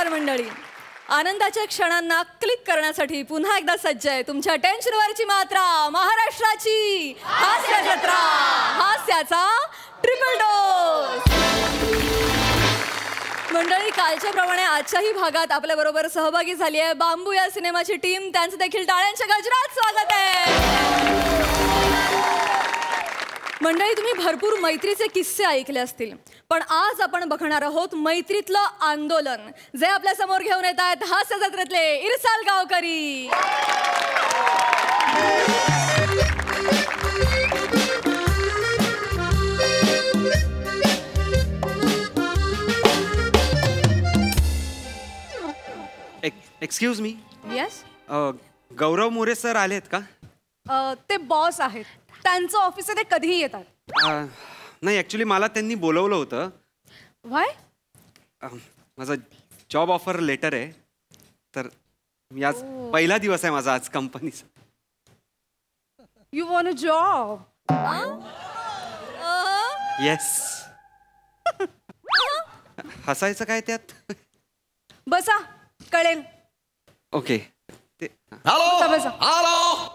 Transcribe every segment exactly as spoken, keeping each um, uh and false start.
नमस्कार मंडळी. आनंदाच्या क्षणांना क्लिक करण्यासाठी पुन्हा एकदा सज्ज आहे तुमच्या टेन्शनवरची मात्रा, महाराष्ट्राची हास्य जत्रा, हास्याचा ट्रिपल डोस. मंडळी, कालच्या प्रमाणे आजच्याही भागात आपल्या बरोबर सहभागी झाली आहे बांबू या सिनेमाची टीम. त्यांचं देखील टाळ्यांच्या गजरात स्वागत आहे. मंडळी, तुम्ही भरपूर मैत्रीचे किस्से ऐकले असतील, पण आज आपण बघणार आहोत मैत्रीतलं आंदोलन, जे आपल्या समोर घेऊन येत आहेत हास्य जत्रेतले इरसाल गावकरी. Excuse me. Yes. Gaurav More sir आलेत का? ते बॉस आहेत, त्यांचं ऑफिस आहे, ते कधीही येतात. नाही, ॲक्च्युली मला त्यांनी बोलवलं होतं. व्हाय? माझा जॉब ऑफर लेटर आहे, तर मी आज पहिला दिवस आहे माझा आज कंपनीचा. You want a job? Yes. हसायचं काय त्यात? बसा, कळेल. Okay. Hello hello.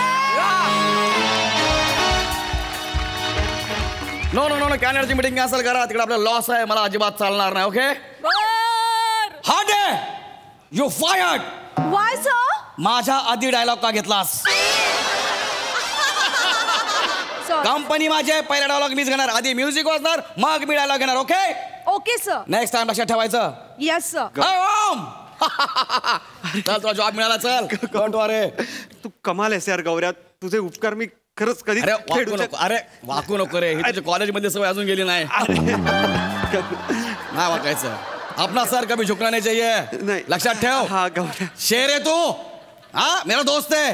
No no no कॅनडची मीटिंग कॅन्सल करा, तिकडे आपला लॉस आहे, मला अजिबात चालणार नाही. Okay. Hard you fired. Why sir? माझ्या आधी डायलॉग का घेतलास? कंपनी माझी आहे, पहिला डायलॉग मीच घेणार, आधी म्युझिक वाजणार, मग मी डायलॉग घेणार. Okay okay sir. Next time लक्षात ठेवायचं. Yes sir. चल, तुला जॉब मिळाला. चल, डोंट वरी. तू कमाल आहेस यार गौऱ्या, तुझे उपकार मी खरंच कधी. अरे वाकू नको, अरे वाकू नको रे, ही तुझ्या कॉलेजमध्ये सवय अजून गेली नाही. नाही वाकायचं. अपना सर कभी झुकना नहीं चाहिए, लक्षात ठेव. हा गौऱ्या, शेर है तू. हा, मेरा दोस्त है.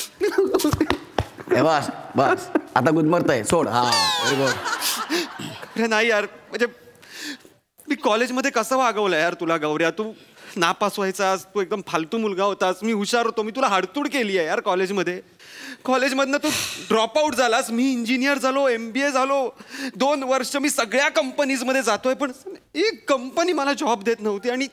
बस बस, आता गुदमरतय, सोड. हा, व्हेरी गुड. नाही यार, म्हणजे मी कॉलेजमध्ये कसं वागवलं यार तुला गौऱ्या. तू नापास व्हायचास, तू एकदम फालतू मुलगा होतास, मी हुशार होतो, मी तुला हाडतूड केली आहे यार कॉलेजमध्ये. कॉलेजमधनं तू ड्रॉप आउट झालास, मी इंजिनियर झालो, एम बी ए झालो, दोन वर्ष मी सगळ्या कंपनीजमध्ये जातोय, पण एक कंपनी मला जॉब देत नव्हती. आणि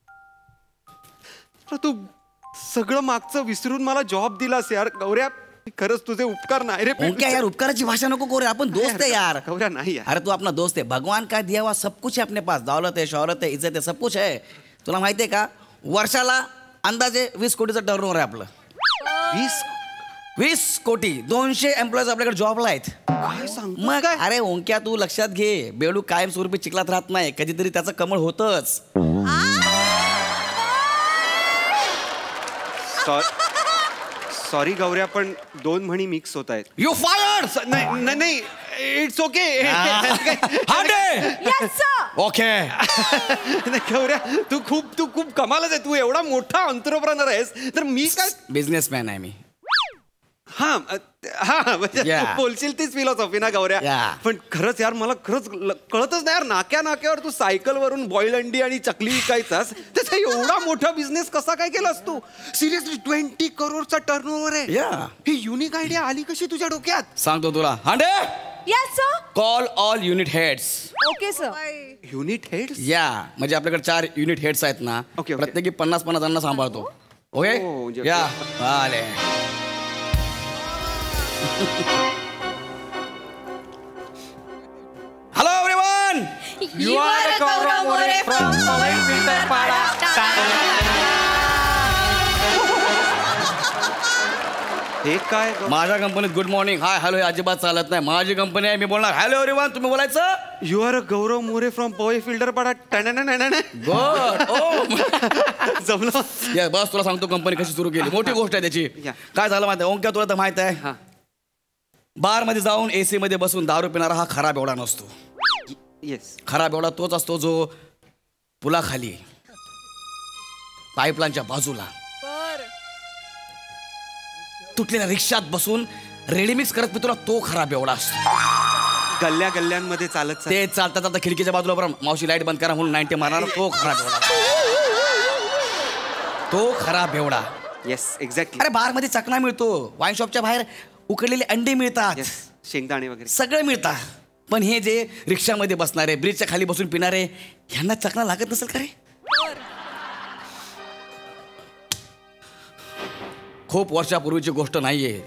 तू सगळं मागचं विसरून मला जॉब दिलास यार गौऱ्या. खरंच तुझे उपकार नाही रे. यार, उपकाराची भाषा नको करू, आपण दोस्त है यार. गौऱ्या नहीं यार. अरे तू अपना दोस्त है, भगवान का दिया हुआ सब कुछ है अपने पास, दौलत है, शौहरत है, इज्जत है, सब कुछ है. तुला माहितीये का, वर्षाला अंदाजे वीस कोटीचं टर्नओव्हर आहे आपलं. वीस वीस कोटी दोनशे एम्प्लॉईज आपल्याकडे जॉबला आहेत. मग अरे ओंक्या, तू लक्षात घे, बेडू कायम स्वरूपी चिखलात राहत नाही, कधीतरी त्याचं कमळ होतच. सॉरी गौऱ्या, पण दोन म्हणी मिक्स होत आहेत. You fired. नाही नाही, इट्स ओके. ओके. गौऱ्या, तू खूप तू खूप कमालच आहे. तू एवढा मोठा एंटरप्रेनर आहेस, तर मी काय बिझनेसमॅन आहे मी. हा हा, बोलशील तीच फिलॉसॉफी ना गौऱ्या. पण खरंच यार, मला खरंच कळतच नाही यार, नाक्या नाक्यावर तू सायकल वरून बॉईल अंडी आणि चकली विकायचास, त्याचा एवढा मोठा बिझनेस कसा काय केलास तू? सिरियसली ट्वेंटी करोडचा टर्नओव्हर आहे. ही युनिक आयडिया आली कशी तुझ्या डोक्यात? सांगतो तुला. Hande. Yes sir. Call all unit heads. Okay sir. Unit heads? Yeah, म्हणजे आपल्याकडे चार युनिट हेड्स आहेत ना, प्रत्येकी पन्नास पन्नास जणांना सांभाळतो. ओके. या आले. Hello everyone. You are Gaurav More from Powai Filter Pada. हे काय? माझ्या कंपनीत गुड मॉर्निंग, हाय, हॅलो हे अजिबात चालत नाही. माझी कंपनी आहे, मी बोलणार हॅलो एव्हरीवन, तुम्ही बोलायचं. You are a Gaurav More from Powai Filter Pada. Good. ओ जमलं. या, बस तुला सांगतो कंपनी कशी सुरू केली, मोठी गोष्ट आहे त्याची. काय झालं माहिती आहे ओंक्या, तुला तर माहित आहे, बार मध्ये जाऊन एसी मध्ये बसून दारू पिणारा हा खराब एवढा नसतो. येस. खराब एवढा तोच असतो जो पुलाखाली पाईपलाईनच्या बाजूला तुटलेल्या रिक्षात बसून रेडीमिक्स करत पितो, तो खराब एवढा असतो. गल्ल्या गल्ल्यांमध्ये चालत ते चालतात आता खिडकीच्या बाजूला बरं मावशी लाईट बंद करा म्हणून नाईन्टी मारणार, तो खराब एवढा. तो खराब एवढा. Yes, exactly. अरे बार मध्ये चकना मिळतो, वाईन शॉपच्या बाहेर उकडलेले अंडे मिळतात, शेंगदाणे वगैरे सगळे मिळतात. पण हे जे रिक्षामध्ये बसणारे, ब्रिजच्या खाली बसून पिणारे, ह्यांना चकना लागत नसेल का रे? खूप वर्षापूर्वीची गोष्ट नाहीये.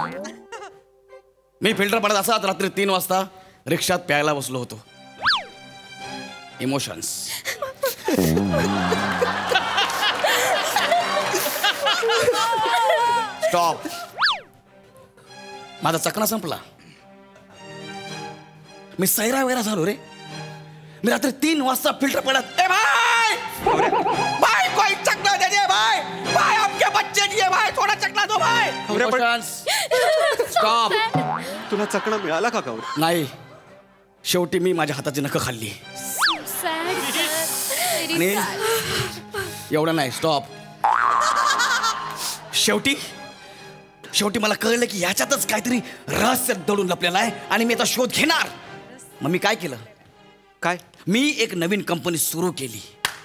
मी फिल्टर पडत असाच रात्री तीन वाजता रिक्षात प्यायला बसलो होतो. इमोशन्स. स्टॉप. माझा चकना संपला. मी सैरा वैरा झालो रे. मी रात्री तीन वाजता फिल्टर पडत ए भाई भाई कोई चकना दे दे भाई भाई आपके बच्चे दिए भाई थोड़ा चकना दो भाई. स्टॉप. तुला चकणा मिळाला का गौऱ्या? नाही. शेवटी मी माझ्या हाताची नखं खाल्ली. आणि एवढं नाही. स्टॉप. शेवटी शेवटी मला कळलं की ह्याच्यातच काहीतरी रहस्य दडून लपलेलं आहे आणि मी याचा शोध घेणार. मग मी काय केलं? काय? मी एक नवीन कंपनी सुरू केली.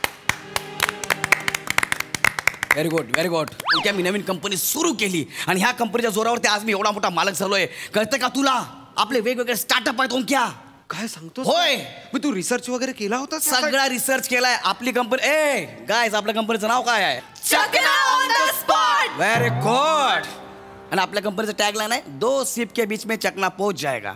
Very good very good. क्या मी नवीन कंपनी सुरू केली आणि ह्या कंपनीच्या जोरावरती आज मी एवढा मोठा मालक झालोय. कळतं का तुला? आपले वेगवेगळे स्टार्टअप आहेत ओंक्या. काय सांगतो? होय. मग तू रिसर्च वगैरे केला होता? सगळा रिसर्च केलाय. आपली कंपनी ए गायज आपल्या कंपनीचं नाव काय आहे? Chakna on the spot. Very good. आणि आपल्या कंपनीचं टॅगलाईन आहे दो सिप के बीच में चकना पहुंच जाएगा.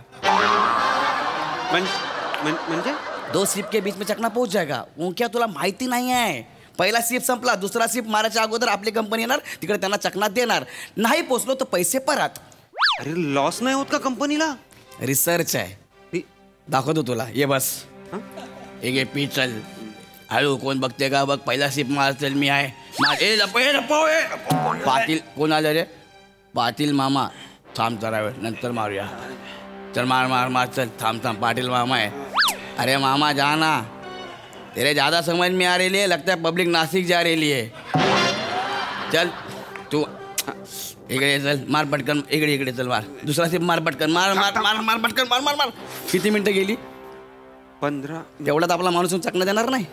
म्हणजे दो सिप के बीच में चकना पहुंच जाएगा. ओंक्या तुला माहिती नाही आहे. पहिला सिप संपला दुसरा सिप मारायच्या अगोदर आपली कंपनी येणार तिकडे त्यांना चकना देणार. नाही पोचलो तर पैसे परत. अरे लॉस नाही होत का कंपनीला? रिसर्च आहे. दाखवतो तुला. ये बस. एक ये पी चल. हळू कोण बघते का बघ. पहिला सिप मार चल मी आहे. ए लपे लपो ए. पाटील कोण आलं रे? पाटील मामा. थांब जरा वेळ नंतर मारूया. चल मार मार मार चल. थांब थांब पाटील मामा है. अरे मामा जाना. तेरे ज़्यादा समझ में आ रही है लगता है पब्लिक नासिक जा रही है. चल तू इकडे चल मार पटकन. इकडे इकडे चल मार. दुसरा सिप मार पटकन. मार मार मार मार पटकन मार मार मार. किती मिनिटं गेली? पंधरा. तेवढ्यात आपला माणूस चकना देणार नाही.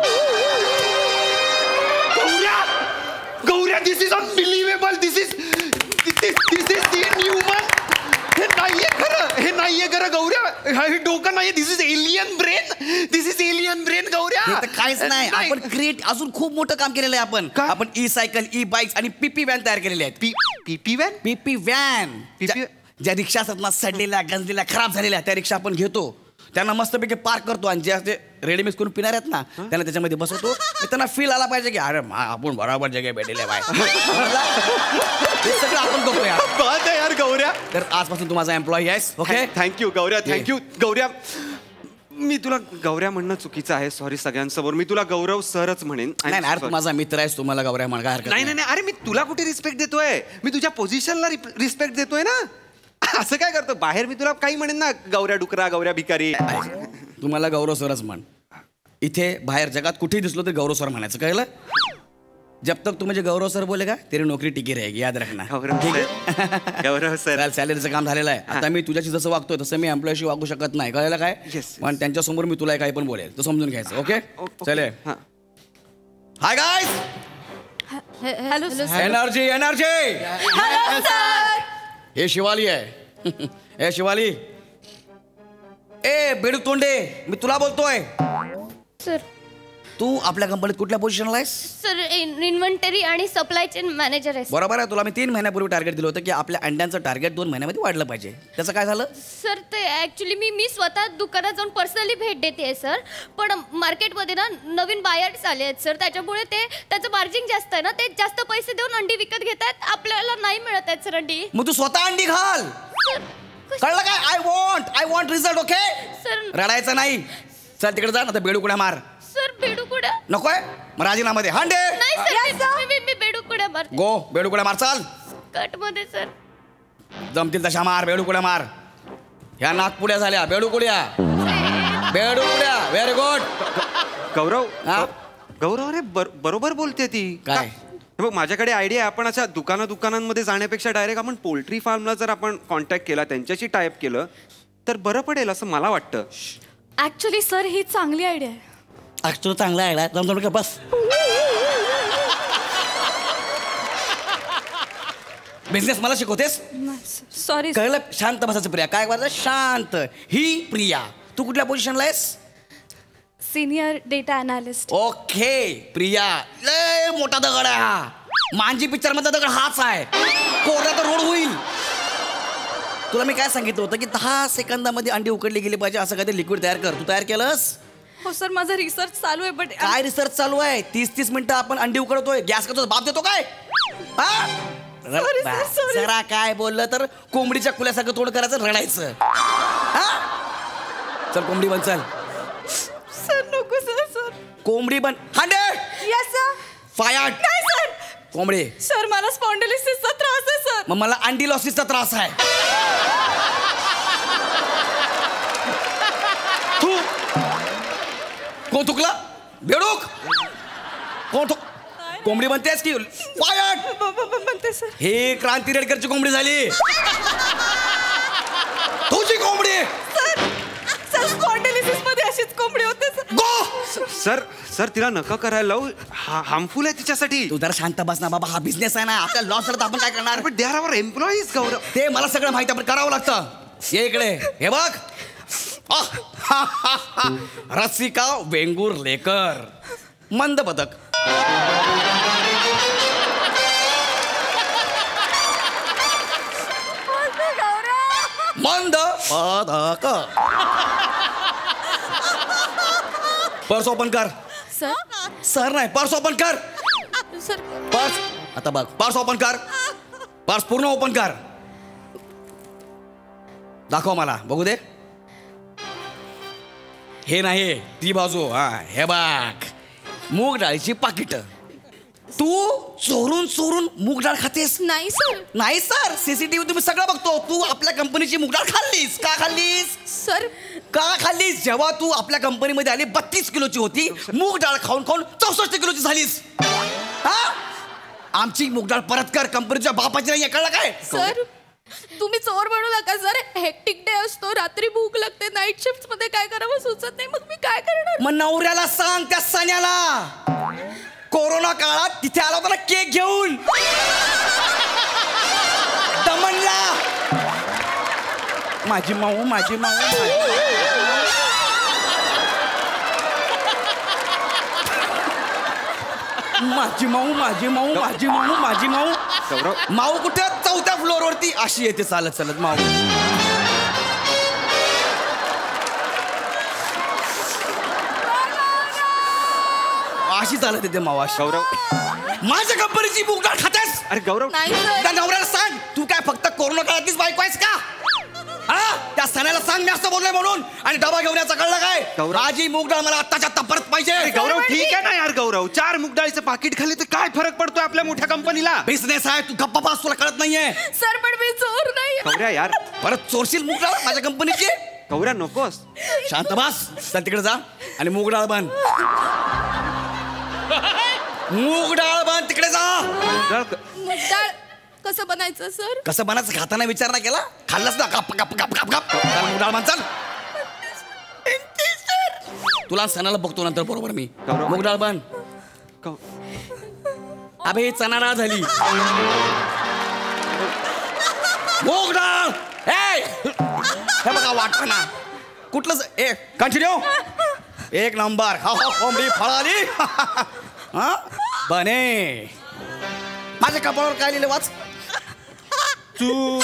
Gaurya Gaurya this is unbelievable. This is this is inhuman. हे नाहीये खरं. हे नाहीये खरं गौऱ्या. हे डोकं नाहीये. This is alien brain. This is alien brain Gaurya. हे तर काहीच नाही. आपण क्रिएट अजून खूप मोठं काम केलेलं आहे. आपण काय? आपण ई सायकल ई बाईक्स आणि पीपी व्हॅन तयार केलेले आहेत. पी पीपी व्हॅन. पीपी व्हॅन. PP ज्या रिक्षा असतात ना सडलेल्या गंजलेल्या खराब झालेल्या त्या रिक्षा आपण घेतो. त्यांना मस्तपैकी पार्क करतो आणि जे असे रेडीमेड करून पिणार आहेत ना त्यांना त्याच्यामध्ये बसवतो. त्यांना फील आला पाहिजे की अरे आपण बरोबर जगे भेटले बाय. हे सगळं आपण करतो यार. बात आहे यार गौऱ्या. तर आजपासून तू माझा एम्प्लॉई आहेस. Okay. Thank you Gaurya. Thank you Gaurya. मी तुला गौऱ्या म्हणणं चुकीचं आहे. सॉरी सगळ्यांसमोर. मी तुला गौरव सरच म्हणेन. नाही यार तू माझा मित्र आहेस. तुम्हाला गौऱ्या म्हण काय हरकत नाही नाही अरे मी तुला कुठे रिस्पेक्ट देतोय? मी तुझ्या पोझिशनला रिस्पेक्ट देतोय ना. असं काय करतो? बाहेर मी तुला काही म्हणेन ना गौऱ्या डुकरा गौऱ्या भिकारी. तुम्हाला गौरव सरच म्हण. इथे बाहेर जगात कुठेही दिसलो तर गौरव सर म्हणायचं. कळलं? जब तक तू मुझे गौरव सर बोलेगा तेरी नोकरी टिकी रहेगी. याद रखना. गौरव सर. सॅलरीचं काम झालेलं आहे. आता मी तुझ्याशी जसं वागतोय तसं मी एम्प्लॉयशी वागू शकत नाही. कळलं काय? पण त्यांच्यासमोर मी तुला काही पण बोलेल तर समजून घ्यायचं. ओके चले. Hi guys. Hello energy energy. Hello sir. हे शिवाली आहे. हे शिवाली. ए बेडू तोंडे मी तुला बोलतोय. सर तू आपल्या कंपनीत कुठल्या पोझिशनला आहेस? सर इन्व्हेंटरी आणि सप्लाय चेन मॅनेजर आहे. बरोबर आहे. तुला मी तीन महिन्यापूर्वी टार्गेट दिलं होतं की आपल्या अंड्यांचं टार्गेट दोन महिन्यामध्ये वाढलं पाहिजे. त्याचं काय झालं? सर ते ॲक्च्युली मी मी स्वतः दुकानात जाऊन पर्सनली भेट देते आहे सर. पण मार्केटमध्ये ना नवीन बायर्स आले आहेत सर. त्याच्यामुळे ते त्याचं मार्जिन जास्त आहे ना. ते जास्त पैसे देऊन अंडी विकत घेत आहेत. आपल्याला नाही मिळत आहेत सर अंडी. मग तू स्वतः अंडी घाल. सर कळलं काय? I want I want result. Okay sir. रडायचं नाही. चल तिकडे जा ना तर बेडू कुड्या मार. सर बेडू कुड्या नकोय. मग राजीनामध्ये हांडे. नाही सर मी- मी मी बेडू कुड्या मार. गो बेडू कुड्या मार. चाल कट मध्ये सर. जमतील तशा मार. बेडू कुड्या मार. ह्या नागपुड्या झाल्या. बेडू कुड्या बेडू कुड्या. Very good. गौरव हा? गौरव अरे बर- बरोबर बोलते ती. काय? हे बघ माझ्याकडे आयडिया आहे. आपण अशा दुकाना दुकानांमध्ये जाण्यापेक्षा डायरेक्ट आपण पोल्ट्री फार्मला जर आपण कॉन्टॅक्ट केला त्यांच्याशी टाईप केलं तर बरं पडेल असं मला वाटतं. ऍक्च्युली सर ही चांगली आयडिया आहे. ऍक्च्युअली चांगला आहे. जमतो का? बस बिझनेस मला शिकवतेस? सॉरी कळलं? शांत बसायचं प्रिया. काय करायचं? शांत. ही प्रिया. तू कुठल्या पोझिशनला आहेस? Senior data analyst. Okay Priya लय मोठा दगड आहे हा. मांजी पिक्चर मधला दगड हाच आहे, कोरला तर रोड होईल. तुला मी काय सांगितलं होतं की दहा सेकंदामध्ये अंडी उकडली गेली पाहिजे असं काहीतरी लिक्विड तयार कर. तू तयार केलंस? हो सर, माझा रिसर्च चालू आहे. बट काय रिसर्च चालू आहे? तीस तीस मिनिटं आपण अंडी उकडतोय, गॅस करतो, बाप देतो काय? हा? Sorry, sir, sorry. जरा काय बोललं तर कोंबडीच्या कुल्यासारखं तोंड करायचं, रडायचं. हा? चल कोंबडी बन, चल. सर नको सर. सर कोंबडी बन. Hande yes sir. फायर. नाही सर. कोंबडी. सर मला स्पॉन्डिलिसिसचा त्रास आहे सर. मग मला अंडी लॉसिसचा त्रास आहे. तू कोण थुकला? बेडूक कोण थुक? कोंबडी बनतेस की फायर? म्हणते सर. हे क्रांती रेडकरची कोंबडी झाली. तुझी कोंबडी. सर सर स्पॉन्डिलिसिस मध्ये अशीच कोंबडी होते सर. गो. सर सर तिला नका करायला लावू, हार्मफुल आहे तिच्यासाठी. तू जरा शांत बस ना बाबा, हा बिझनेस आहे ना, आपला लॉस झाला तर आपण काय करणार? पण दे आर आवर एम्प्लॉईज गौरव. ते मला सगळं माहिती आहे, पण करावं लागतं. ये इकडे, हे बघ. आह, हा, हा, हा. रसिका वेंगुर लेकर, मंद बदक. मंद बदक. पर्स ओपन कर. सर. सर नाही, पर्स ओपन कर. सर पर्स आता बघ, पर्स ओपन कर. पर्स पूर्ण ओपन कर. दाखव मला बघू दे. हे नाही, ती बाजू. हा, हे बघ, मूग डाळीची पाकिट. तू चोरून चोरून मूग डाळ खातेस? नाही सर. नाही सर, सीसीटीव्ही तुम्ही सगळं बघतो. तू आपल्या कंपनीची मूग डाळ खाल्लीस. का खाल्लीस? सर का खाल्लीस? जेव्हा तू आपल्या कंपनीमध्ये आली बत्तीस किलोची होती, मूग डाळ खाऊन खाऊन चौसष्ट किलोची झालीस. हा, आमची मूग डाळ परत कर. कंपनीच्या बापाची नाही, कळलं काय? सर तुम्ही चोर बनू नका सर. हेक्टिक डे असतो, रात्री भूक लागते, नाईट शिफ्ट मध्ये काय करावं सुचत नाही. मग मी काय करणार? मग नवऱ्याला सांग, त्या सान्याला. कोरोना काळात तिथे आला होता ना केक घेऊन, दमनला. माझी माऊ, माझी माऊ, माझी माऊ, माझी माऊ, माझी माऊ, माझी माऊ. गौरव माऊ कुठे? चौथ्या फ्लोअर वरती अशी येते चालत चालत माऊ. अशी चालत येते माऊ अशी. गौरव माझ्या कंपनीची मूग डाळ खातेस? अरे गौरव नाही सर. त्या नवऱ्याला सांग, तू काय फक्त कोरोना काळातलीच बायको आहेस का? हा, त्या सणाला सांग मी असं बोललोय म्हणून. आणि डबा घेऊन याचा कळलं काय? गौरव. माझी मूग डाळ मला आत्ताच्या आत्ता परत पाहिजे. अरे गौरव ठीक आहे ना यार. गौरव चार मूग डाळीचं पाकिट खाली तर काय फरक पडतोय आपल्या मोठ्या कंपनीला? बिझनेस आहे, तू गप्पा पास, तुला कळत नाहीये. सर पण मी चोर नाही. गौऱ्या यार. परत चोरशील मूग डाळ माझ्या कंपनीची? गौऱ्या नकोस. शांत बस. चल तिकडे जा आणि मूग डाळ बन. मूग डाळ बन, तिकडे जा. मूग डाळ कसं बनायचं सर? कसं बनायचं खाताना विचार नाही केला? खाल्लास ना, गप गप गप गप गप. चल मूग डाळ बन, चल. तुला सणाला बघतो नंतर बरोबर मी. गौरव. मूग डाळ बन. गौ- अबे ही चणा डाळ झाली. मूग डाळ. ए हे बघा वाटणा कुठलं. ए कंटिन्यू. एक नंबर. हा हा कोंबडी फळाली. हा बने. माझ्या कपाळावर काय लिहिलं वाच? चू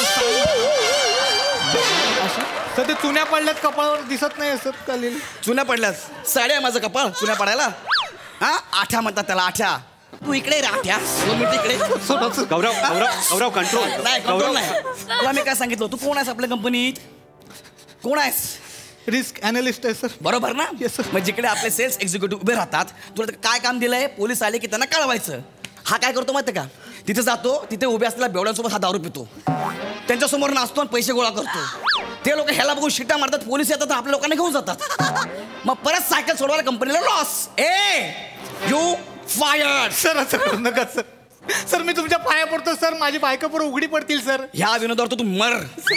सर ते चुन्या पडल्यात कपाळावर, दिसत नाही असं कालील. चुन्या पडल्यात. साड्या माझं कपाळ चुन्या पडायला. हा, आठ्या म्हणतात त्याला, आठ्या. तू इकडे राहत्या दोन मिनिट इकडे. गौरव गौरव गौरव कंट्रोल. नाही कंट्रोल नाही. तुला मी काय सांगितलं? तू कोण आहेस आपल्या कंपनीत? कोण आहेस? रिस्क अनालिस्ट आहे सर. बरोबर ना? Yes, sir. मग जिकडे आपले सेल्स एक्झिक्युटिव्ह उभे राहतात, तुला ते काय काम दिलंय? पोलीस आले की त्यांना कळवायचं. हा काय करतो माहिती का? तिथे जातो, तिथे उभे असलेल्या बेवड्यांसोबत हा दारू पितो, त्यांच्यासमोर नाचतो आणि पैसे गोळा करतो. ते लोक ह्याला बघून शिट्या मारतात, पोलीस येतात, आपल्या लोकांना घेऊन जातात. मग परत सायकल सोडवायला कंपनीला लॉस. ए यू फायर्ड. सर असं करू नका सर. सर मी तुमच्या पाया पडतो सर. माझी बायका पुढे उघडी पडतील सर. ह्या विनोदावर तर तू मर.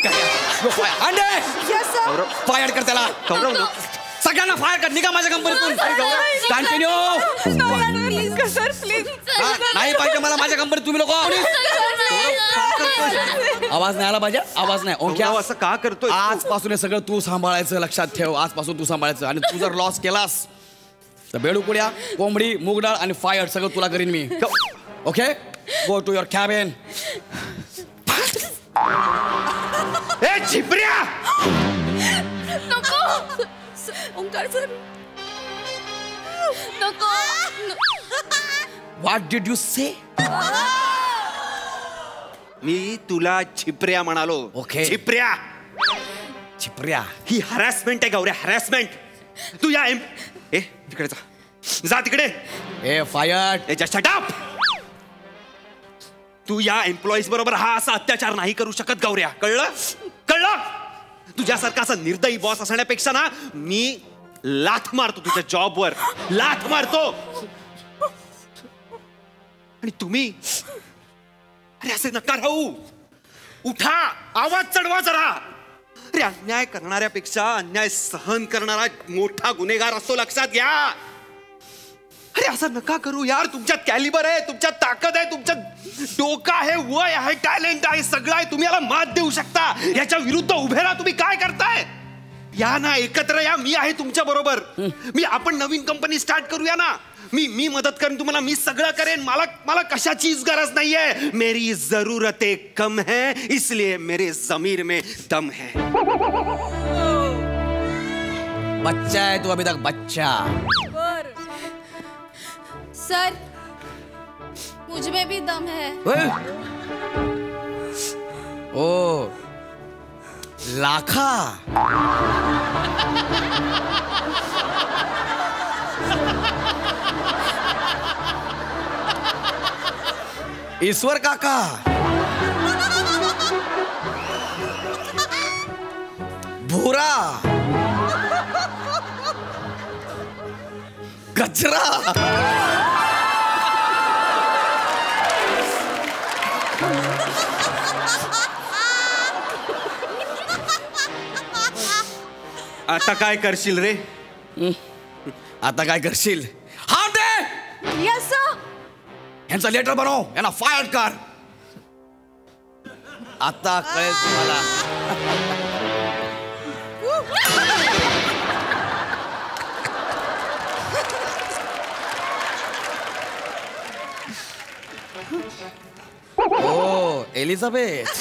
Yes, sir. फायर कर त्याला. गौरव सगळ्यांना फायर कर. निघा माझ्या कंपनीतून. कंटिन्यू. Please sir please. नाही पाहिजे मला माझ्या कंपनीत तुम्ही लोक. आवाज नाही आला पाहिजे. आवाज नाही. ओके गौरव असं का करतोय? आजपासून हे सगळं तू सांभाळायचं. लक्षात ठेव, आजपासून तू सांभाळायचं. आणि तू जर लॉस केलास तर बेडूकुड्या, कोंबडी, मूग डाळ आणि फायर सगळं तुला करीन मी. Okay go to your cabin. ए झिपऱ्या, नको ओंकार सर, नको. What did you say? मी तुला झिपऱ्या म्हणालो. ओके. झिपऱ्या, चिपऱ्या. ही हॅरॅसमेंट आहे गौऱ्या, हॅरॅसमेंट. तू या एम ए तिकडे जा, जा तिकडे. ए फायर. ए जस्ट शट अप. तू या एम्प्लॉईज बरोबर हा असा अत्याचार नाही करू शकत गौऱ्या, कळलं कळलं. तुझ्यासारखा असा निर्दयी बॉस असण्यापेक्षा ना मी लाथ मारतो तुझ्या जॉबवर, लाथ मारतो. आणि तुम्ही अरे असे नका राहू. उठा, आवाज चढवा जरा. अरे अन्याय करणाऱ्यापेक्षा अन्याय सहन करणारा मोठा गुन्हेगार असतो, लक्षात घ्या. अरे असं नका करू यार. तुमच्यात कॅलिबर आहे, तुमच्यात ताकद आहे, तुमच्यात डोकं आहे, वय आहे, टॅलेंट आहे, सगळं आहे. तुम्ही याला मात देऊ शकता. याच्या विरुद्ध उभे राहा. तुम्ही काय करताय? या ना, एकत्र या. मी आहे तुमच्या बरोबर. मी आपण नवीन कंपनी स्टार्ट करूया ना. मी मी मदत करेन तुम्हाला. मी सगळं करेन. मला मला कशाचीच गरज नाहीये. मेरी जरूरतें कम है, इसलिए मेरे जमीर में दम है. बच्चा है तू अभी तक, बच्चा. बर सर, मुझ में भी दम है. ओ लाखा. ईश्वर काका. भूरा. कचरा. आता काय करशील रे? आता काय करशील? हा दे. Yes sir. यांचं लेटर बनव, यांना फायर कर. आता कळेल तुम्हाला. ओ एलिझाबेथ.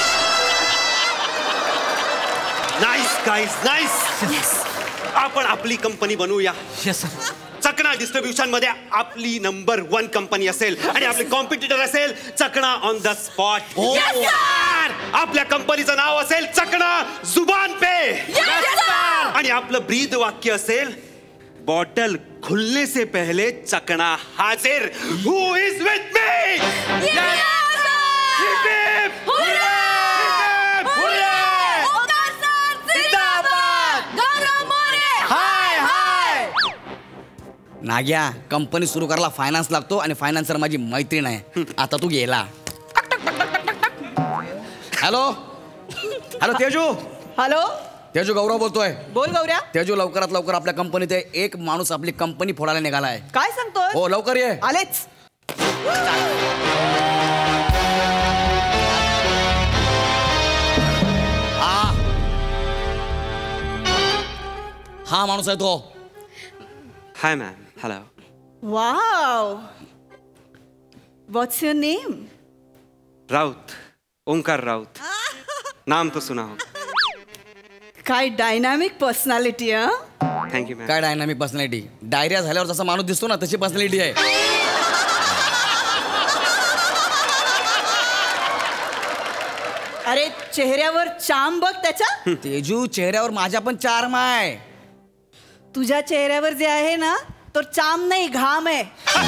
Nice guys, nice. आपण आपली कंपनी बनवूया. चकना डिस्ट्रीब्युशन मध्ये आपली नंबर वन कंपनी असेल आणि आपले कॉम्पिटिटर असेल चकना ऑन द स्पॉट. आपल्या कंपनीचं नाव असेल चकना जुबान पे. आणि आपलं ब्रीद वाक्य असेल बॉटल खुलने से पहले चकना हाजिर. Who is with me? Nagya, company सुरू करायला फायनान्स लागतो आणि फायनान्सर माझी मैत्रीण आहे. आता तू गेला. Hello hello Teju. Hello Teju, Gaurav बोलतोय. बोल गौऱ्या. तेजू, लवकरात लवकर आपल्या कंपनीत एक माणूस आपली कंपनी फोडायला निघालाय. काय सांगतोय? हो लवकर ये. आलेच. हा हा माणूस आहे तो. Hi ma'am. Hello. Wow. What's your name? Raut, Omkar Raut. नाम तो सुना हो. काय डायनामिक पर्सनॅलिटी. हा थँक्यू मॅम. काय डायनामिक पर्सनॅलिटी? डायरिया झाल्यावर जसा माणूस दिसतो ना तशी पर्सनॅलिटी आहे. अरे चेहऱ्यावर चाम बघ त्याच्या. तेजू, चेहऱ्यावर माझ्या पण चार्म आहे. तुझ्या चेहऱ्यावर जे आहे ना तो चाम नाही, घाम आहे.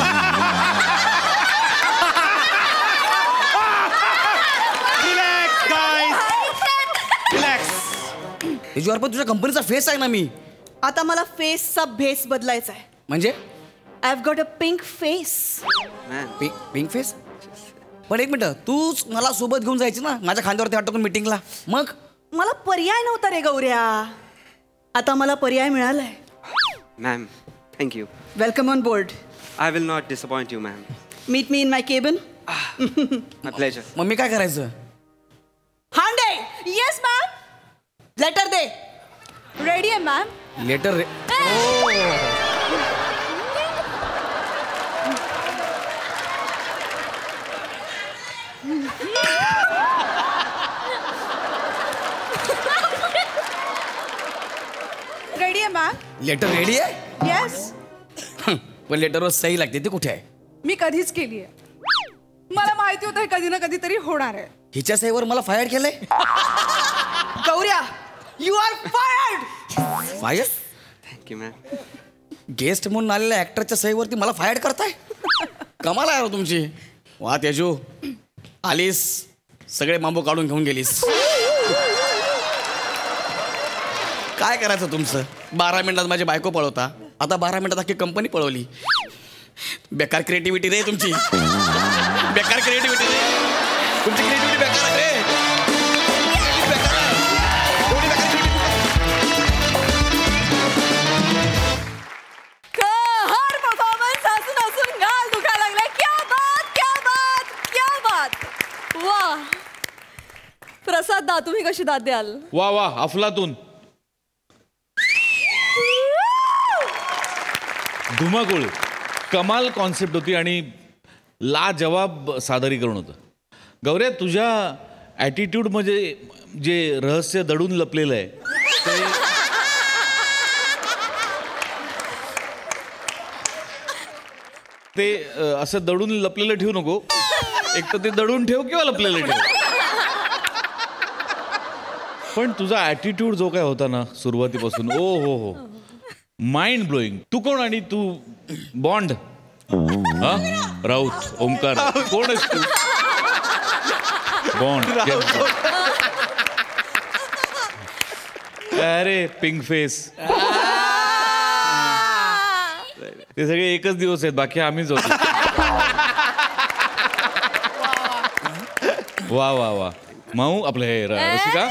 रिलॅक्स गाईस, रिलॅक्स. तेजू, अरे पण तुझ्या कंपनीचा फेस आहे ना मी. आता मला फेसचा भेस बदलायचा आहे. म्हणजे I have got a pink face. Ma'am pink face. पण एक मिनिट, तूच मला सोबत घेऊन जायची ना माझ्या खांद्यावरती वाटतं मीटिंगला. मग मला पर्याय नव्हता रे गौऱ्या. आता मला पर्याय मिळालाय. Ma'am thank you. Welcome on board. I will not disappoint you ma'am. Meet me in my cabin. My pleasure. मग मी काय करायचं? हांडे. Yes ma'am. लेटर दे. रेडी आहे मॅम. लेटर रे. रेडी आहे मॅम. लेटर रेडी आहे. येस. पण लेटरवर सही लागते ती कुठे आहे? मी कधीच केली आहे. मला माहिती होतं हे कधी ना कधीतरी होणार आहे. हिच्या सहीवर मला फायर केलंय. Gaurya, you are fired. Fire? Thank you ma'am. Guest म्हणून आलेल्या ऍक्टरच्या सहीवरती मला फायर करताय? कमाल आहे हो तुमची. वा तेजू, आलीस सगळे मांबू काढून घेऊन गेलीस. काय करायचं तुमचं? बारा मिनिटात माझी बायको पळवता, आता बारा मिनिटात अख्खी कंपनी पळवली. बेकार क्रिएटिव्हिटी रे तुमची. बेकार क्रिएटिव्हिटी रे तुमची. क्रिएटिव्हिटी बेकार आहे रे. बेकार आहे. एवढी बेकार कहर परफॉर्मन्स असून असून गाल दुखायला लागले. क्या बात, क्या बात, क्या बात. वा प्रसाद दा, तुम्ही कशी दाद द्याल? वा वा अफलातून. धुमाकूळ. कमाल कॉन्सेप्ट होती आणि लाजवाब सादरीकरण होतं. गौऱ्या, तुझ्या ॲटिट्यूडमध्ये जे रहस्य दडून लपलेलं आहे ते ते अ, असं दडून लपलेलं ठेवू नको. एक तर ते दडून ठेव किंवा लपलेलं ठेव. पण तुझा ॲटिट्यूड जो काय होता ना सुरुवातीपासून, ओ हो हो, माइंड ब्लोईंग. तू कोण आणि तू बॉन्ड? हा राऊत ओमकार कोण आहेस तू? बॉन्ड. अरे पिंक फेस. ते सगळे एकच दिवस आहेत, बाकी आम्हीच होतो. वा वा वा. माऊ आपलं हे रसिका,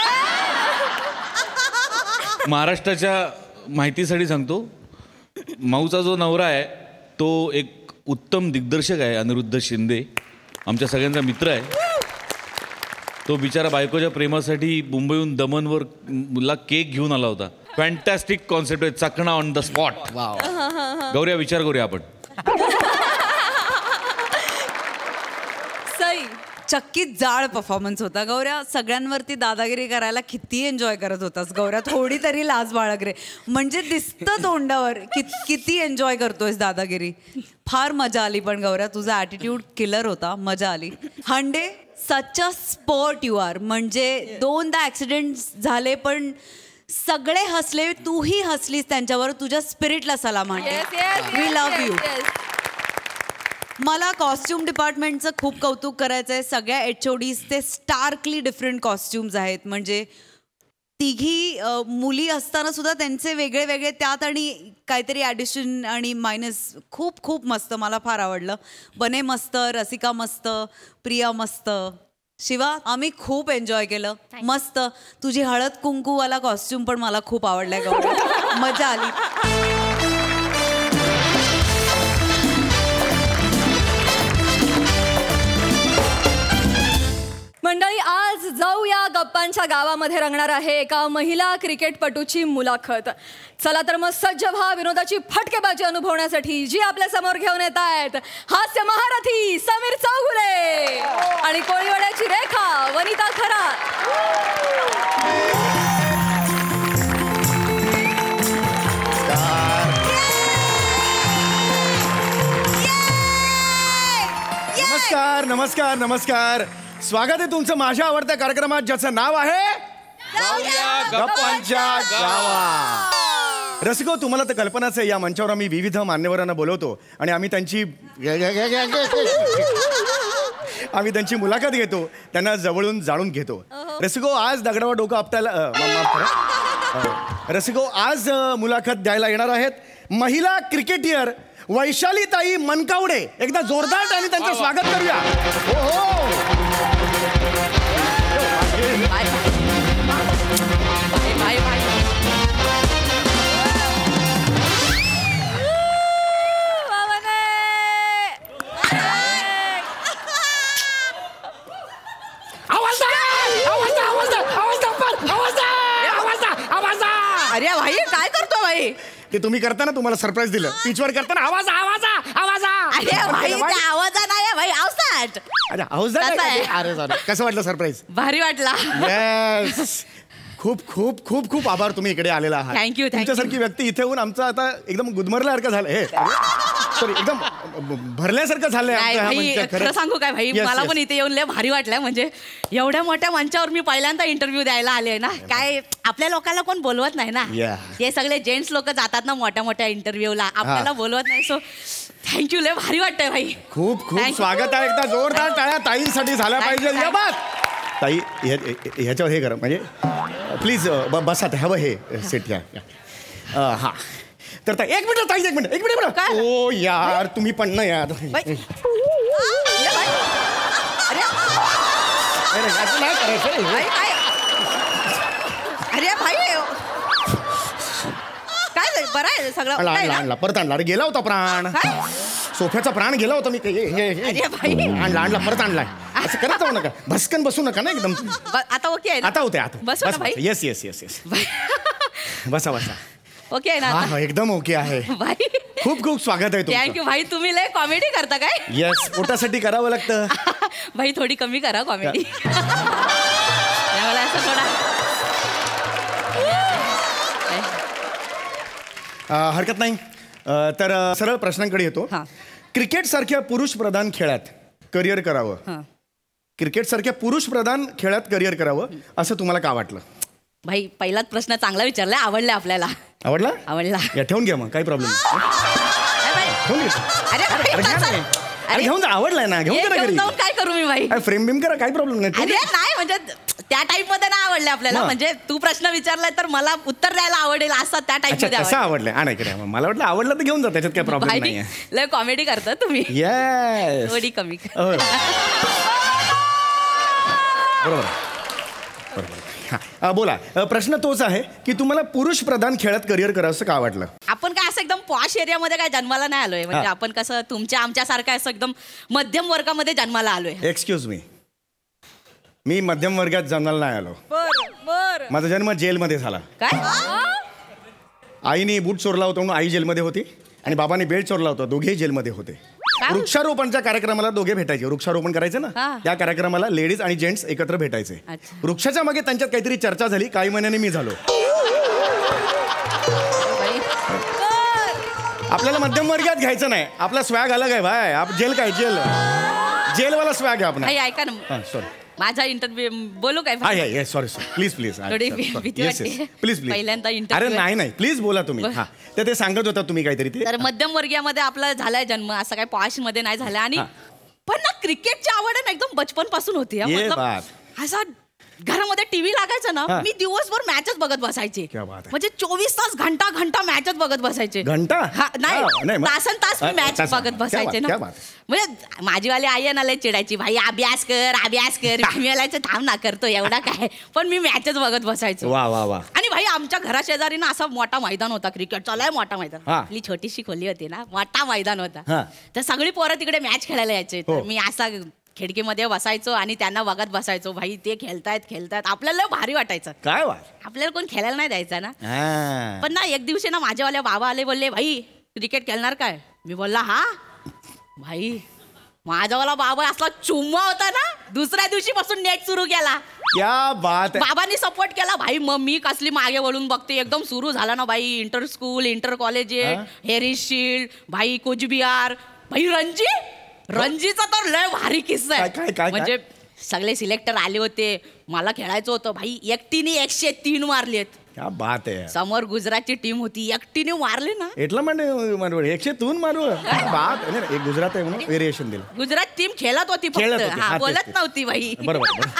महाराष्ट्राच्या माहितीसाठी सांगतो, माऊचा जो नवरा आहे तो एक उत्तम दिग्दर्शक आहे, अनिरुद्ध शिंदे, आमच्या सगळ्यांचा मित्र आहे. तो बिचारा बायकोच्या प्रेमासाठी मुंबईहून दमनवर ला केक घेऊन आला होता. फॅन्टॅस्टिक कॉन्सेप्ट आहे, Chakna on the spot. Gaurya, विचार करूया आपण. सई, चक्कीत जाळ परफॉर्मन्स होता गौऱ्या. सगळ्यांवरती दादागिरी करायला किती एन्जॉय करत होतास गौऱ्या. थोडी तरी लाज बाळग रे. म्हणजे दिसतं तोंडावर कि किती एन्जॉय करतोयस दादागिरी. फार मजा आली पण गौऱ्या. तुझा ॲटिट्यूड किलर होता, मजा आली. Hande, such a sport you are. म्हणजे दोनदा ॲक्सिडेंट झाले पण सगळे हसले, तूही हसलीस त्यांच्यावर. तुझ्या स्पिरिटला सलाम हंडे. We love you. मला कॉस्ट्युम डिपार्टमेंटचं खूप कौतुक करायचं आहे. सगळ्या एच ओ डीज ते स्टार्कली डिफरंट कॉस्ट्युम्स आहेत. म्हणजे तिघी अ, मुली असताना सुद्धा त्यांचे वेगळे वेगळे त्यात आणि काहीतरी ॲडिशन आणि मायनस. खूप खूप मस्त, मला फार आवडलं. बने मस्त, रसिका मस्त, प्रिया मस्त, शिवा आम्ही खूप एन्जॉय केलं. मस्त. तुझी हळद कुंकूवाला कॉस्ट्युम पण मला खूप आवडलाय गौरव. मजा आली. मंडळी, आज जाऊया गप्पांच्या गावामध्ये रंगणार आहे एका महिला क्रिकेटपटूची मुलाखत. चला तर मग सज्ज व्हा विनोदाची फटकेबाजी अनुभवण्यासाठी. जी आपल्या समोर घेऊन येत आहेत हास्य महारथी समीर चौगुले आणि कोळीवाड्याची रेखा वनिता खरात. नमस्कार नमस्कार नमस्कार. स्वागत आहे तुमचं माझ्या आवडत्या कार्यक्रमात, ज्याचं नाव आहे गप्पांच्या गावा. रसिको, तुम्हाला तर कल्पनाच आहे, या मंचावर आम्ही विविध मान्यवरांना बोलवतो आणि आम्ही त्यांची आम्ही त्यांची मुलाखत घेतो, त्यांना जवळून जाणून घेतो. रसिको, आज दगडावर डोकं आपटायला माफ करा. रसिको, आज मुलाखत द्यायला येणार आहेत महिला क्रिकेटियर वैशालीताई मनकावडे. एकदा जोरदार टाळी त्यांचं स्वागत करूया. हो हो. अरे भाई, काय करतो भाई? ते तुम्ही करताना तुम्हाला सरप्राईज दिलं. पिचवर करताना आवाज आवाज आवाज. अरे भाई, त्या आवाजा नाही आहे भाई औसाट. अरे हौस कसं आहे? अरे सॉरी कसं वाटलं सरप्राईज? भारी वाटला. येस खूप खूप खूप खूप आभार तुम्ही इकडे आलेला आहात. Thank you, thank you. तुमच्यासारखी व्यक्ती इथे येऊन आमचं आता एकदम गुदमरल्यासारखं झालं हे सॉरी एकदम भरल्यासारखं झालंय नाही आमचं ह्या भाई मंचात. खरं सांगू काय भाई Yes, मला yes. पण इथे येऊन लय भारी वाटलंय. म्हणजे एवढ्या मोठ्या मंचावर मी पहिल्यांदा इंटरव्ह्यू द्यायला आले ना. काय आपल्या लोकांना कोण बोलवत नाही ना. Yeah. हे सगळे जेंट्स लोक जातात ना मोठ्या मोठ्या इंटरव्ह्यूला आपल्याला बोलवत नाही. सो थँक्यू लय भारी वाटतंय भाई. खूप खूप Thank you. स्वागत आहे. एकदा जोरदार टाळ्या ताईंसाठी झाला Thank you, पाहिजे. या thank you. बात ताई ह्या- ह्याच्यावर हे करा म्हणजे प्लीज बसा हवं हे सेट या या. अ, हा तर ताई एक मिनिट ताई एक मिनिट एक मिनिट काय? ओ यार तुम्ही पण ना यार बाई. ये बाई. अरे अरे, असं नाही करायचं. भाई काय अरे भाई काय झालं? बरं आहे सगळं आणला okay आहे आणला ना? आणला परत आणला अरे गेला होता प्राण काय? सोफ्याचा प्राण गेला होता मी हे- हे- हे- अरे भाई. आणला आणला परत आणलाय असं करत जाऊ नका भस्कन बसू नका ना एकदम ब- आता ओके आहे ना? आता होते आता बसू ना भाई. येस येस येस येस भाई. बसा बसा ओके आहे ना हा आता? हा एकदम ओके आहे भाई खूप खूप स्वागत आहे तुमचं थँक्यू भाई तुम्ही लय कॉमेडी करता काय? येस पोटासाठी करावं लागतं भाई थोडी कमी करा कॉमेडी. मला असं थोडा अ, हरकत नाही अ, तर अ, सरळ प्रश्नांकडे येतो हा. क्रिकेट सारख्या पुरुष प्रधान खेळात करिअर करावं हा. क्रिकेट सारख्या पुरुष प्रधान खेळात करिअर करावं असं तुम्हाला का वाटलं? भाई पहिलाच प्रश्न चांगला विचारलाय आवडलाय आपल्याला आवडला आवडला. या ठेवून घ्या मग काही प्रॉब्लेम अरे भाई. ठेवून घ्या अरे भाई, अरे घ्या चल, ना. चल. अरे घेऊन जा आवडलाय ना घेऊन हे जा ना घेऊन घरी जाऊन काय करू मी भाई? फ्रेम बिम करा काही प्रॉब्लेम नाही ठेवून अरे द्या. नाही म्हणजे त्या टाईप मध्ये नाही आवडले आपल्याला. हा. म्हणजे तू प्रश्न विचारलाय तर मला उत्तर द्यायला आवडेल असं त्या टाईप अच्छा मध्ये कसं आवडलं. आवडलंय हा नाही इकडे या. मला वाटलं आवडलं तर घेऊन जा त्याच्यात काही प्रॉब्लेम भाई नाहीये लय कॉमेडी करता तुम्ही. येस थोडी कमी बरोबर बरोबर बरोबर हा अ, बोला अ, प्रश्न तोच आहे की तुम्हाला पुरुष प्रधान खेळात करिअर करावंसं का वाटलं? आपण काय असं एकदम पॉश एरियामध्ये काय जन्माला नाही आलोय. म्हणजे हा. आपण कसं तुमच्या आमच्यासारखं असं एकदम मध्यम वर्गामध्ये जन्माला आलोय. एक्सक्यूज मी मी मध्यम वर्गात जन्माला नाही आलो. बर बर माझा जन्म जेलमध्ये झाला. काय आईने बूट चोरला होता म्हणून आई जेलमध्ये होती आणि बाबाने बेल्ट चोरला होता दोघेही जेलमध्ये होते. काय? वृक्षारोपणच्या कार्यक्रमाला दोघे भेटायचे वृक्षारोपण करायचे ना हा. त्या कार्यक्रमाला लेडीज आणि जेंट्स एकत्र भेटायचे. अच्छा. वृक्षाच्या मागे त्यांच्यात काहीतरी चर्चा झाली काही महिन्याने मी झालो. भाई आपल्याला मध्यम वर्गात घ्यायचं नाही आपला स्वॅग अलग आहे भाई आप जेल काय जेल जेलवाला स्वॅग आहे आपण भाई ऐका ना सॉरी माझा इंटरव्ह्यू बोलू काय हा या सॉरी सॉरी प्लीज प्लीज थोडी भी- भीती वाटते. प्लीज प्लीज पहिल्यांदा अरे interview नाही नाही प्लीज बोला तुम्ही बरं. हा तर ते सांगत होता तुम्ही काहीतरी ते तर मध्यम वर्गीयामध्ये आपला झालाय जन्म असं काय पॉश मध्ये नाही झाला. आणि हा. पण ना क्रिकेटची आवड आहे ना एकदम बचपन पासून होती हा. ये मतलब बात. असा घरामध्ये टीव्ही लागायचा ना हा. मी दिवसभर मॅचच बघत बसायचे. क्या बात आहे. म्हणजे चोवीस तास घंटा घंटा मॅचच बघत बसायचे. घंटा? हा, नाही हा, नाही, मग- तासन तास मी हा, मॅच तासन. बघत क्या बसायचे बात, क्या ना. बात. म्हणजे माझी वाली आई आहे ना लय चिडायची भाई अभ्यास कर अभ्यास कर मी यायचं थांब ना करतो एवढा काय पण मी मॅचच बघत बसायचो. वा वा वा आणि भाई आमच्या घरा शेजारी ना असा मोठा मैदान होता क्रिकेटचा लय मोठा मैदान. हा. आपली छोटीशी खोली होती ना मोठा मैदान हा. होता. तर सगळी पोरं तिकडे मॅच खेळायला यायचे. हो. तर मी असा खिडकीमध्ये बसायचो आणि त्यांना बघत बसायचो. भाई ते खेळतायत खेळतायत आपल्याला लय भारी वाटायचं. काय वा आपल्याला कोण खेळायला नाही द्यायचा ना. हा. पण ना एक दिवशी ना माझ्यावाल्या बाबा आले बोलले भाई क्रिकेट खेळणार काय? मी बोलला हा. भाई माझावाला बाबा असला चुम्मा होता ना दुसऱ्या दिवशी पासून नेट सुरू केला. क्या बात आहे. बाबांनी सपोर्ट केला. भाई मग मी कसली मागे वळून बघते एकदम सुरू झाला ना भाई इंटर स्कूल इंटर कॉलेज हा? हेरिस शिल्ड भाई कुचबिहार भाई रणजी रणजीचा तर लय भारी किस्सा काय- काय- आहे. काय- म्हणजे सगळे सिलेक्टर आले होते मला खेळायचं होतं. भाई एकटीने एकशे तीन मारलेत. क्या बात आहे. समोर गुजरातची टीम होती एकटीने मारले ना. एटला म्हणजे एकशे दोन मारू क्या बात आहे. नाही, नाही, एक गुजरात आहे म्हणून व्हेरिएशन दिलं. गुजरात टीम खेळत होती खेळत फक्त होती. हा हा, तेच, बोलत तेच. नव्हती भाई. बरोबर बरोबर.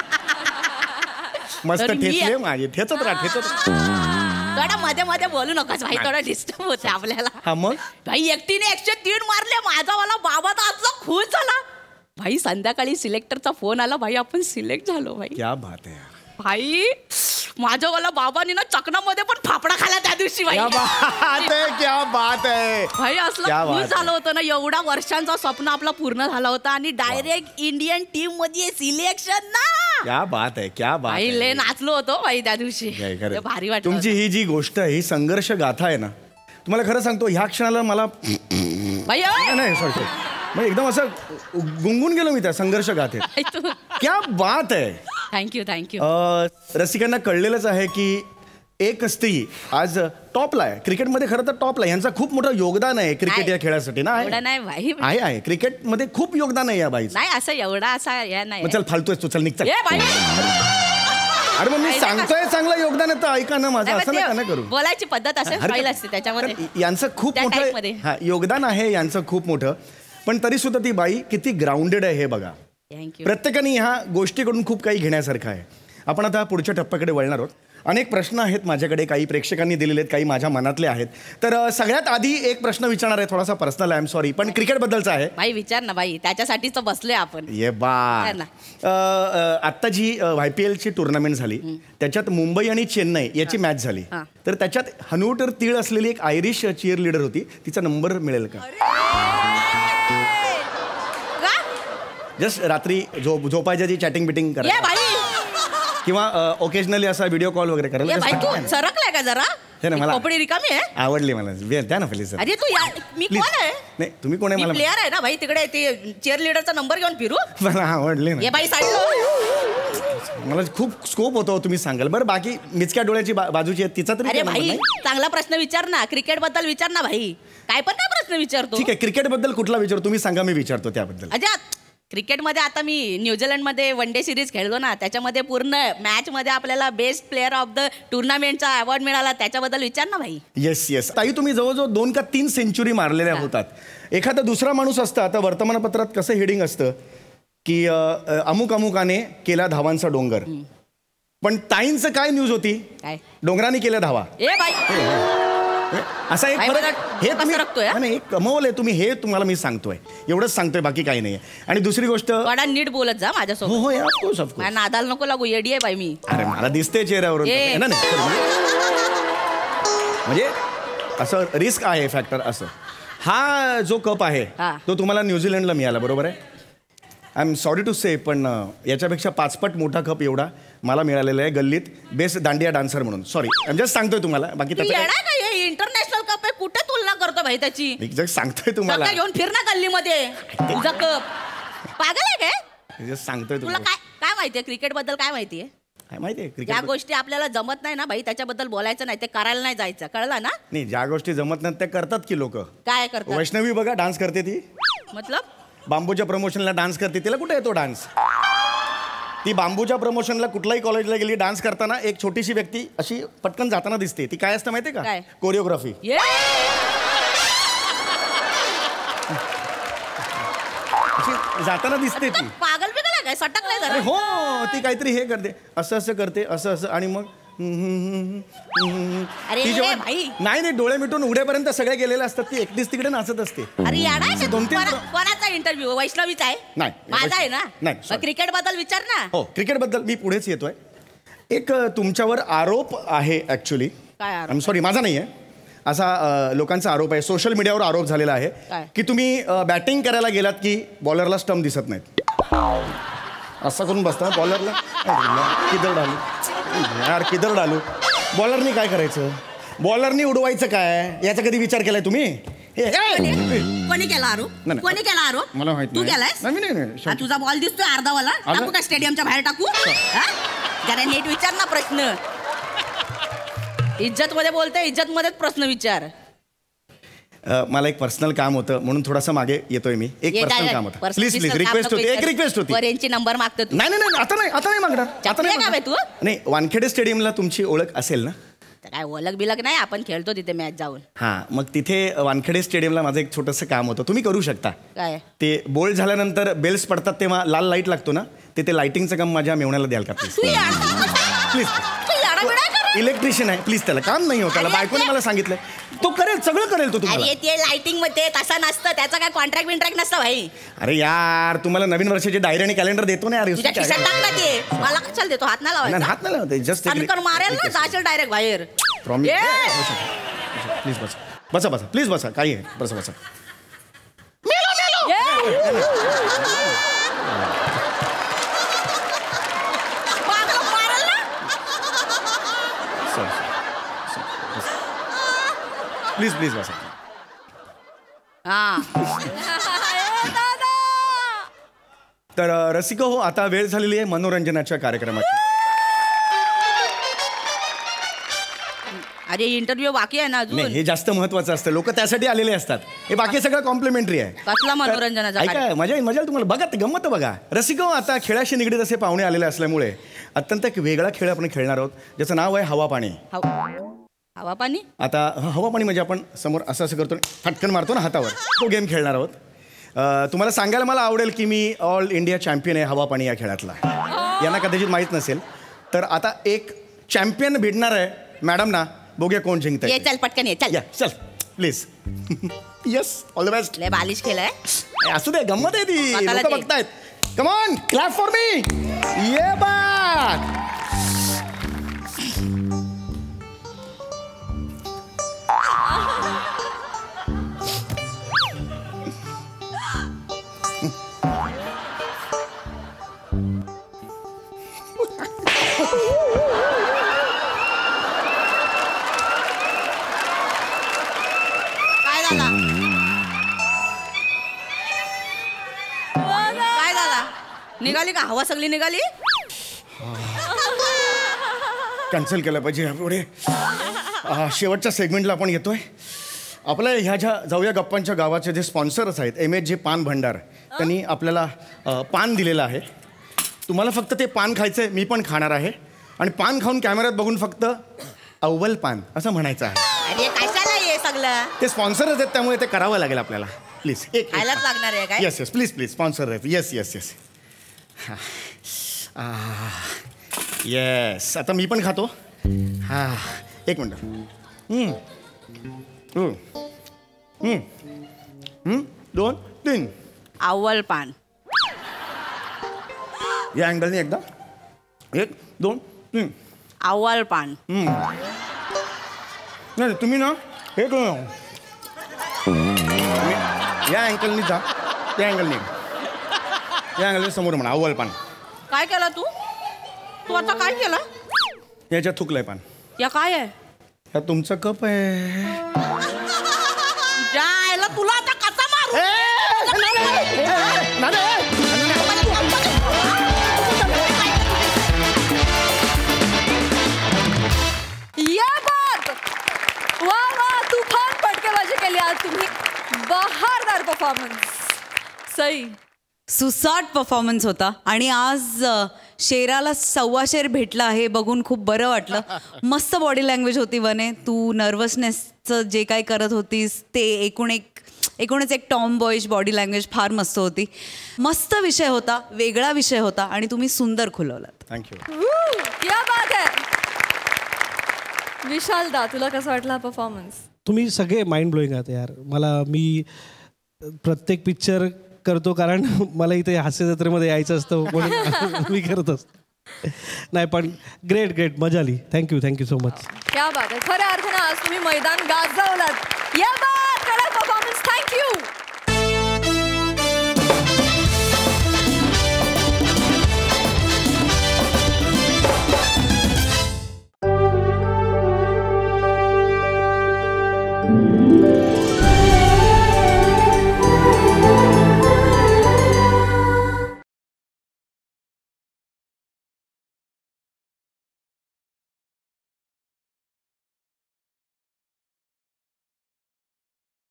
मस्त तर मी- ठेचले माझे ठेचत राहा ठेचत राहा. थोडा मध्ये मध्ये बोलू नकोस भाई थोडा डिस्टर्ब होते आपल्याला. हा मग भाई एकटीने एकशे तीन मारले माझा वाला बाबा तर आजचा खुश झाला. भाई संध्याकाळी सिलेक्टरचा फोन आला भाई आपण सिलेक्ट झालो. भाई क्या बात आहे. भाई माझ्या वाला बाबांनी ना चकनामध्ये पण फाफडा खाला त्या दिवशी. भाई क्या बात आहे क्या बात आहे. भाई क्या असलं बात खुश आहे. झालं होतं ना एवढा वर्षांचा स्वप्न आपला पूर्ण झाला होता आणि डायरेक्ट इंडियन टीम मध्ये सिलेक्शन ना. क्या बात आहे क्या बात भाई आहे. लय नाचलो होतो भाई त्या दिवशी. काय खरं. लय भारी वाटलं तुमची ही जी गोष्ट आहे ही संघर्ष गाथा आहे ना तुम्हाला खरं सांगतो ह्या क्षणाला मला भाई अय. नाही सॉरी म्हणजे एकदम असं गुंगून गेलो मी त्या संघर्ष गाथेत. क्या बात आहे. Thank you thank you. रसिकांना कळलेलंच आहे की एक स्त्री आज टॉपला आहे क्रिकेटमध्ये. खरं तर टॉपला यांचं खूप मोठं योगदान आहे क्रिकेट या खेळासाठी ना. आहे नाही भाई आहे आहे क्रिकेटमध्ये खूप योगदान आहे या बाईचं. नाही असं एवढा असा या नाही. मग चल फालतूय तू, चल निघ चल. ए बाई अरे मग मी सांगतोय चांगलं योगदान आहे तर ऐका ना माझं. असं नका ना करू. बोलायची पद्धत असेल हरकत- स्टाईल असते त्याच्यामध्ये. कारण यांचं खूप त्या मोठं टाईपमध्ये. हा योगदान आहे यांचं खूप मोठं. पण तरी सुद्धा ती बाई किती ग्राउंडेड आहे हे बघा. थँक्यू. प्रत्येकाने ह्या गोष्टीकडून खूप काही घेण्यासारखं आहे. आपण आता पुढच्या टप्प्याकडे वळणार आहोत. अनेक प्रश्न आहेत माझ्याकडे, काही प्रेक्षकांनी दिलेले आहेत, काही माझ्या मनातले आहेत. तर अ, सगळ्यात आधी एक प्रश्न विचारणार आहे, थोडासा पर्सनल आहे, आय एम सॉरी, पण क्रिकेटबद्दलचा आहे. बाई विचार ना बाई, त्याच्यासाठीच बसले आपण. ये बा है ना. अ, अ, आत्ता जी वाय पी एलची टुर्नामेंट झाली त्याच्यात मुंबई आणि चेन्नई याची मॅच झाली. हा. तर त्याच्यात हनुटर तीळ असलेली एक आयरिश चीअर लीडर होती, तिचा नंबर मिळेल का? जस्ट रात्री झोप झोपायच्या जी चॅटिंग बिटिंग ये करा बाई किंवा ओकेजनली असा व्हिडिओ कॉल वगैरे ये करायला बाई just तू टाका ना. सरकलाय का जरा? हे ना, मला- कपडे रिकामी आहे. आवडली मला वे- द्या ना प्लीज सर. अरे तू या मी Please. कोण आहे? नाही तुम्ही कोण आहे मी मला प्लेअर आहे ना भाई, तिकडे ते चेअर लिडरचा नंबर घेऊन फिरू. मला आवडली ये ना. बाई साईड. मला खूप स्कोप होतो तुम्ही सांगाल. बरं बाकी मिचक्या डोळ्याची बा- बाजूची आहे तिचा तरी अरे काय number भाई नाही? चांगला प्रश्न विचार ना, क्रिकेट बद्दल विचार ना भाई. काय पण काय प्रश्न विचारतो? ठीक आहे क्रिकेटबद्दल कुठला विचार तुम्ही सांगा, मी विचारतो त्याबद्दल. अजात क्रिकेटमध्ये आता मी न्यूझीलंडमध्ये वन डे सिरीज खेळलो ना, त्याच्यामध्ये पूर्ण मॅचमध्ये आपल्याला बेस्ट प्लेअर ऑफ द टुर्नामेंटचा अवॉर्ड मिळाला, त्याच्याबद्दल विचार ना भाई. येस येस ताई, तुम्ही जवळजवळ दोन का तीन सेंचुरी मारलेल्या होतात. एखादा दुसरा माणूस असता आता वर्तमानपत्रात कसं हेडिंग असतं की अ, अ, अमुक अमुकाने केला धावांचा डोंगर, पण ताईंचं काय न्यूज होती? काय? डोंगराने केल्या धावा. ए बाई असा एक काय फरक मला हे डोकं तुम्ही सरकतोय, हा? नाही, नाही, कमवलंय तुम्ही हे तुम्हाला मी सांगतोय, एवढंच सांगतोय, बाकी काही नाही. आणि दुसरी गोष्ट हो थोडा नीट बोलत जा माझ्यासोबत. हो of course, of course. माझ्या नादाला नको लागू, येडी आहे बाई मी. अरे मला दिसते चेहऱ्यावरून ए. ना, नाही म्हणजे असं रिस्क आहे फॅक्टर. असं हा जो कप आहे हा. तो तुम्हाला न्यूझीलंडला मिळाला बरोबर आहे. I am sorry to say, पण अं, याच्यापेक्षा पाचपट मोठा कप एवढा मला मिळालेला आहे गल्लीत बेस्ट दांडिया डान्सर म्हणून. सॉरी आय जस्ट सांगतोय तुम्हाला, बाकी तू त्याचं येडा काय? हे इंटरनॅशनल कप आहे, कुठे तुलना करतो भाई त्याची? काय जस्ट सांगतोय तुम्हाला, सकाळ घेऊन फिर ना गल्लीमध्ये तुझा कप. पागल आहे काय? जस्ट सांगतोय तुला तुम्हाला. काय काय माहितीये क्रिकेट बद्दल? काय माहितीये? काय माहितीये ज्या क्रिकेट गोष्टी आपल्याला जमत नाही ना भाई, त्याच्याबद्दल बोलायचं नाही, ते करायला नाही जायचं, कळलं ना? नाही, ज्या गोष्टी जमत नाहीत त्या करतात की लोक. काय करतात वैष्णवी बघा डान्स करते, ती मतलब? बांबूच्या प्रमोशनला डान्स करते, तिला कुठे येतो डान्स? ती बांबूच्या प्रमोशनला कुठल्याही कॉलेजला गेली, डान्स करताना एक छोटीशी व्यक्ती अशी पटकन जाताना दिसते. ती काय असतं माहितीये का? काय? कोरिओग्राफी. ये अशी जाताना दिसते ती. पागल बिगल आहे काय? सटकलाय अरे जरा. हो, ती काहीतरी हे करते, असं असं करते, असं असं, आणि मग अरे ती जेव्हा- भाई. नाही नाही, डोळे मिटून उड्यापर्यंत सगळे गेलेले असतात, ती एकटीच तिकडे नाचत असते. अरे याडा आहे का? दोन तीन कोणा- कोणाचा इंटरव्ह्यू? वैष्णवीचा आहे? नाही. माझा आहे ना? नाही, sorry. क्रिकेट बद्दल विचार ना. हो, क्रिकेटबद्दल मी पुढेच येतोय. एक अ, तुमच्यावर आरोप आहे ऍक्च्युली. काय आरोप? आय एम सॉरी, माझा नाही आहे, असा अ, लोकांचा आरोप आहे, सोशल मीडियावर आरोप झालेला आहे काय? की तुम्ही बॅटिंग करायला गेलात की बॉलरला स्टंप दिसत नाहीत, असं करून बसता बॉलरला. किदर डालू यार, किदर डालू. बॉलरनी काय करायचं? बॉलरनी उडवायचं काय? याचा कधी विचार केलाय तुम्ही? हे- हे- कोणी केला आरोप? नाही, नाही. कोणी केला आरोप? मला माहित तू नाही. केलायस? नाही, नाही, नाही, हा, शेवटी. तुझा बॉल दिसतोय अर्धावाला, आलं? टाकू का स्टेडियमच्या बाहेर टाकू? हा? जरा नीट विचार ना प्रश्न. इज्जत मध्ये बोलते, इज्जत मध्येच प्रश्न विचार. अ, मला एक पर्सनल काम होतं म्हणून थोडासा मागे येतोय मी. एक पर्सनल काम होतं. प्लीज प्लीज रिक्वेस्ट होती, एक रिक्वेस्ट होती. यांची नंबर मागतो तू. नाही नाही नाही, आता नाही, आता नाही मागणार, आता चपली नाही आहे का बे मागणार. तू? नाही, वानखेडे स्टेडियमला तुमची ओळख असेल ना? तर काय ओलक बिलक नाही, आपण खेळतो तिथे मॅच जाऊन. हां, मग तिथे वानखेडे स्टेडियमला माझं एक छोटंसं काम होतं, तुम्ही करू शकता. काय? ते बोल्ड झाल्यानंतर बेल्स पडतात तेव्हा लाल लाईट लागतो ना, ते ते लाईटिंगचं काम माझ्या मेवण्याला द्याल का प्लीज? Tu याडा please. तू याडा बिडा कर. इलेक्ट्रिशियन आहे, प्लीज, त्याला काम नाही होत, त्याला अरे, बायकोने ते- मला सांगितलंय, तो करेल, सगळं करेल तो तुम्हाला. अरे ते लाइटिंग मध्ये तसं नसतं, त्याचं काय कॉन्ट्रॅक्ट बिंट्रॅक्ट नसतं भाई. अरे यार, तुम्हाला नवीन वर्षाची डायरी आणि कॅलेंडर देतो ना यार. तुझ्या खिशात टाक ना ते, मला कशाला देतो? हात नाही नाही, लावायचा. हात नाही लावते, जस्ट अनकर मारेल ना, जाशील डायरेक्ट बाहेर. प्रॉमिस. ए! प्लीज बसा बसा बसा प्लीज बसा, काही आहे, बसा बसा. पागल मारेल ना. प्लीज प्लीज बसा. हा दादा. तर अ, रसिको हो, आता वेळ झालेली आहे मनोरंजनाच्या कार्यक्रमाची. अरे इंटरव्ह्यू बाकी आहे ना नाही, अजून. हे जास्त महत्वाचं असतं. लोक त्यासाठी आलेले असतात. हे बाकी सगळं कॉम्प्लिमेंटरी आहे. कसला मनोरंजनाचा तर ऐका, मजा येईल, मजा येईल तुम्हाला. बघा, गंमत बघा. रसिको, आता खेळाशी निगडीत असे पाहुणे आलेले असल्यामुळे अत्यंत एक वेगळा खेळ आपण खेळणार आहोत, ज्याचं नाव आहे हवा पाणी. हवा पाणी. आता ह- हवा पाणी म्हणजे आपण समोर असं असं करतो, फटकन मारतो ना हातावर, तो गेम खेळणार आहोत. अ, तुम्हाला सांगायला मला आवडेल की मी ऑल इंडिया चॅम्पियन आहे हवा पाणी या खेळातला. यांना कदाचित माहीत नसेल. तर आता एक चॅम्पियन भेटणार आहे मॅडम ना. बघूया कोण जिंकत ये चल पटकन ये चल. या चल please. Yes, all the best. लय बालिश केलंय. असू दे, गंमत आहे ती. स्वतःला लोक दे. बघतायत. Come on, clap for me. ये बात. काय झाला? काय झाला? निघाली का हवा सगळी निघाली? कॅन्सल केलं पाहिजे पुढे. आ, शेवटच्या सेगमेंटला आपण येतोय. आपल्या ह्या ज्या जाऊया गप्पांच्या गावाचे जे स्पॉन्सर्स आहेत, एम एच जे पान भंडार, त्यांनी आपल्याला अ, पान दिलेलं आहे. तुम्हाला फक्त ते पान खायचं आहे. मी पण खाणार आहे. आणि पान खाऊन कॅमेऱ्यात बघून फक्त अव्वल पान असं म्हणायचं आहे. अरे कशाला ये सगळं? ते स्पॉन्सरच आहेत, त्यामुळे ते करावं लागेल आपल्याला. प्लीज एक खायलाच लागणार आहे काय? Yes yes please please sponsor आहेत. Yes yes yes yes. आता मी पण खातो. हा, एक मिनटं. हम्म. हम्म. हम्म. हम्म. दोन तीन. अव्वल पान. या अँगलने एकदा. एक दोन तीन. अव्वल पान. हम्म. नाही तुम्ही ना हे करू. या अँगलनी जा. त्या अँगलने या अँगलने समोर म्हणा अव्वल पान. काय केलं तू? तू आता काय केलं? याच्यात थुकलंय पान. या काय आहे? हा तुमचा कप आहे. जायला तुला आता कसा मारू? या बात. वा वा, तुफान फटकेबाजी केली आज तुम्ही. बहारदार परफॉर्मन्स. सई. सुसाट परफॉर्मन्स होता. आणि आज अ, शेराला सव्वा शेर भेटला आहे बघून खूप बरं वाटलं. मस्त बॉडी लँग्वेज होती वने. तू नर्वसनेसचं जे काय करत होतीस ते एकूण एक एकूणच एक टॉम बॉईश बॉडी लँग्वेज फार मस्त होती. मस्त विषय होता, वेगळा विषय होता आणि तुम्ही सुंदर खुलवलात. थँक्यू. या बात आहे. विशालदा, तुला कसा वाटला परफॉर्मन्स? तुम्ही सगळे माइंड ब्लोईंग आहात यार. मला मी प्रत्येक पिक्चर करतो कारण मला इथे हास्य जत्रेमध्ये यायचं असतं म्हणून मी करत असतो. नाही पण ग्रेट ग्रेट मजा आली. Thank you thank you so much. क्या बात आहे. खऱ्या अर्थानं आज तुम्ही मैदान गाजवलात. या बात. कडक परफॉर्मन्स. थँक्यू. Thank you.